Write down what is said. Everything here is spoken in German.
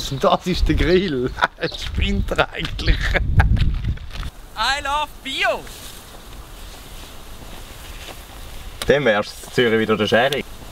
Was? Das ist der Grill? Spinnt er eigentlich? I love Bio! Dann wär's in Zürich wieder der Sherry.